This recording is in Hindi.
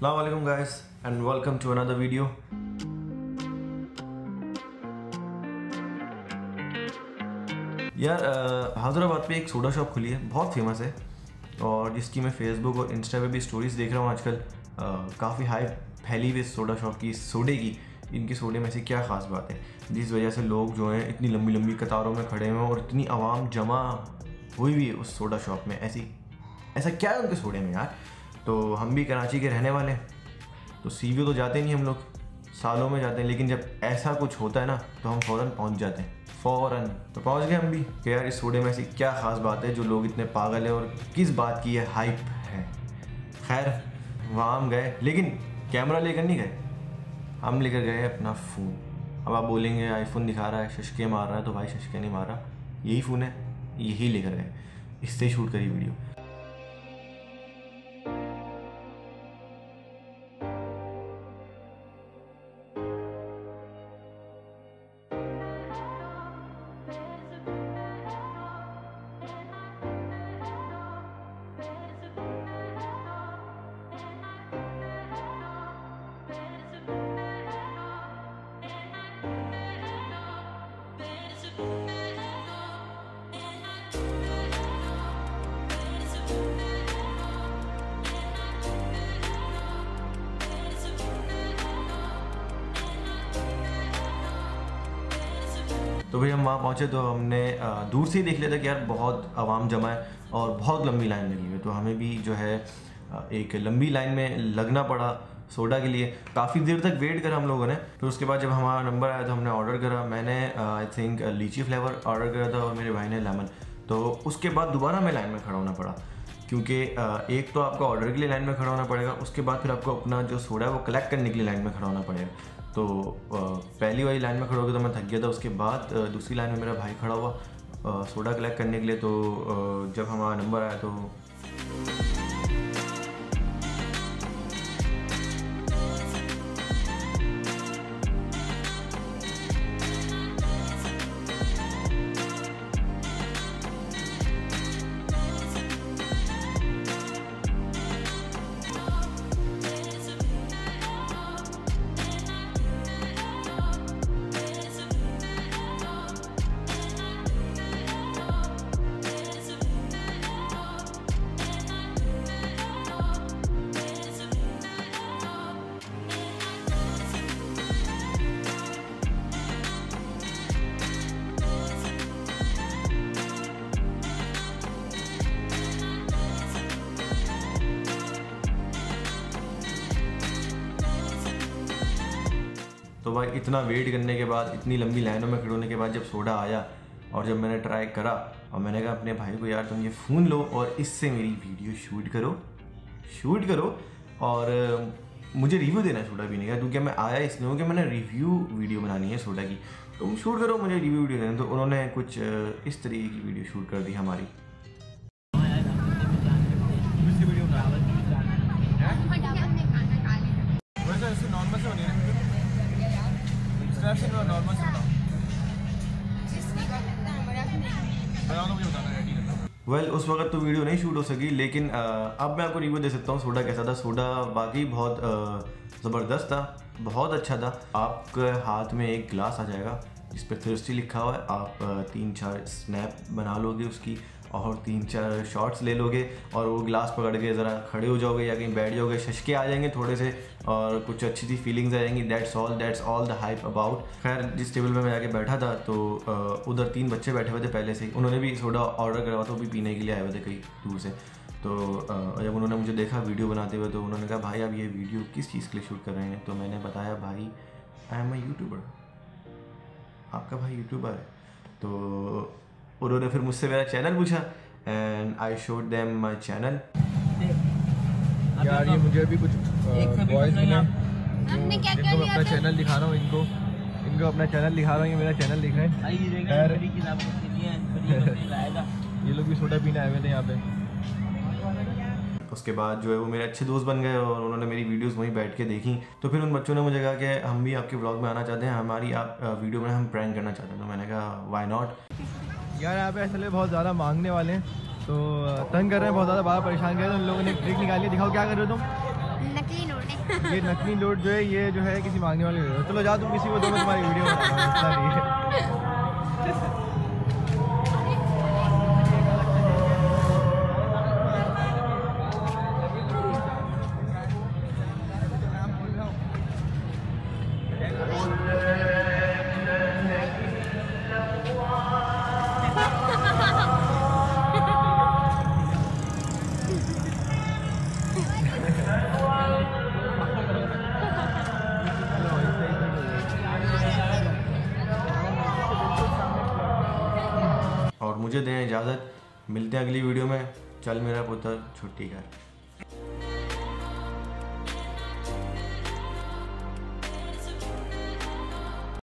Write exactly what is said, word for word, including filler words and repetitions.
अस्सलाम वालेकुम guys and welcome to another video. यार हैदराबाद पे एक सोडा शॉप खुली है, बहुत फेमस है और जिसकी मैं फेसबुक और इंस्टा पे भी स्टोरीज देख रहा हूँ आजकल। काफ़ी हाइप फैली हुई सोडा शॉप की, सोडे की। इनकी सोडे में से क्या ख़ास बात है जिस वजह से लोग जो हैं इतनी लंबी लंबी कतारों में खड़े हुए हैं और इतनी आवाम जमा हुई हुई है उस सोडा शॉप में। ऐसी ऐसा क्या है उनके सोडे में यार। तो हम भी कराची के रहने वाले हैं, तो सीवी तो जाते नहीं हम लोग, सालों में जाते हैं, लेकिन जब ऐसा कुछ होता है ना तो हम फ़ौरन पहुंच जाते हैं, फ़ौरन। तो पहुंच गए हम भी कि यार इस सोडे में ऐसी क्या ख़ास बात है जो लोग इतने पागल हैं और किस बात की है हाइप है। खैर वहाँ हम गए, लेकिन कैमरा लेकर नहीं गए, हम लेकर गए अपना फ़ोन। अब आप बोलेंगे आईफोन दिखा रहा है, शशके मार रहा है, तो भाई शशके नहीं मार रहा, यही फ़ोन है, यही लेकर गए, इससे शूट करी वीडियो। तो भाई हम वहाँ पहुँचे तो हमने दूर से ही देख लिया था कि यार बहुत आवाम जमा है और बहुत लंबी लाइन लगी हुई है। तो हमें भी जो है एक लंबी लाइन में लगना पड़ा सोडा के लिए। काफ़ी देर तक वेट करा हम लोगों ने। तो उसके बाद जब हमारा नंबर आया तो हमने ऑर्डर करा। मैंने I think lychee flavour order करा था और मेरे भाई ने लेमन। तो उसके बाद दोबारा हमें लाइन में खड़ा होना पड़ा, क्योंकि एक तो आपको ऑर्डर के लिए लाइन में खड़ा होना पड़ेगा, उसके बाद फिर आपको अपना जो सोडा है वो कलेक्ट करने के लिए लाइन में खड़ा होना पड़ेगा। तो पहली वाली लाइन में खड़ा हो गया तो मैं थक गया था। उसके बाद दूसरी लाइन में मेरा भाई खड़ा हुआ सोडा कलेक्ट करने के लिए। तो जब हमारा नंबर आया तो तो भाई इतना वेट करने के बाद, इतनी लंबी लाइनों में खड़े होने के बाद जब सोडा आया और जब मैंने ट्राई करा और मैंने कहा अपने भाई को यार तुम ये फ़ोन लो और इससे मेरी वीडियो शूट करो शूट करो और मुझे रिव्यू देना सोडा पीने का, क्योंकि मैं आया इसलिए हूँ कि मैंने रिव्यू वीडियो बनानी है सोडा की। तुम शूट करो, मुझे रिव्यू वीडियो देना। तो उन्होंने कुछ इस तरीके की वीडियो शूट कर दी हमारी। वेल well, उस वक्त तो वीडियो नहीं शूट हो सकी, लेकिन आ, अब मैं आपको रिव्यू दे सकता हूँ सोडा कैसा था। सोडा वाकई बहुत ज़बरदस्त था, बहुत अच्छा था। आपके हाथ में एक गिलास आ जाएगा जिस पर थिर्स्टी लिखा हुआ है। आप आ, तीन चार स्नैप बना लोगे उसकी और तीन चार शॉट्स ले लोगे और वो गिलास पकड़ के ज़रा खड़े हो जाओगे या कहीं बैठ जाओगे, शशके आ जाएंगे थोड़े से और कुछ अच्छी सी फीलिंग्स आ जाएंगी। That's all that's all the hype about. खैर जिस टेबल पे मैं जाके बैठा था तो उधर तीन बच्चे बैठे हुए थे पहले से, उन्होंने भी सोडा ऑर्डर करा था, वो भी पीने के लिए आए हुए थे कहीं दूर से। तो जब उन्होंने मुझे देखा वीडियो बनाते हुए तो उन्होंने कहा भाई आप ये वीडियो किस चीज़ के लिए शूट कर रहे हैं। तो मैंने बताया भाई आई एम अ यूट्यूबर, आपका भाई यूट्यूबर है। तो उन्होंने फिर मुझसे मेरा चैनल पूछा and I showed them my channel. यार ये मुझे भी कुछ बॉयज मिले, इनको अपना चैनल दिखा रहा हूँ, इनको इनको अपना चैनल दिखा रहा हूँ, ये मेरा चैनल दिख रहा है। ये लोग भी सोडा पीने आए हुए थे यहाँ पे। उसके बाद जो है वो मेरे अच्छे दोस्त बन गए और उन्होंने मेरी वीडियोस वहीं बैठ के देखी। तो फिर उन बच्चों ने मुझे कहा कि हम भी आपके व्लॉग में आना चाहते हैं, हमारी आप वीडियो में हम प्रैंक करना चाहते हैं। तो मैंने कहा व्हाई नॉट। यार यहाँ पे असले बहुत ज़्यादा मांगने वाले हैं, तो तंग कर रहे हैं बहुत ज़्यादा, बाहर परेशान कर रहे हैं। उन लोगों ने ट्रिक निकाली है, दिखाओ क्या कर रहे हो तुम। नकली नोट है। ये नकली नोट जो है ये जो है किसी मांगने वाले हो। चलो जा तुम किसी को दो, मैं तुम्हारी वीडियो बना रहा हूं। और मुझे दें इजाज़त, मिलते हैं अगली वीडियो में। चल मेरा पुत्र छुट्टी कर।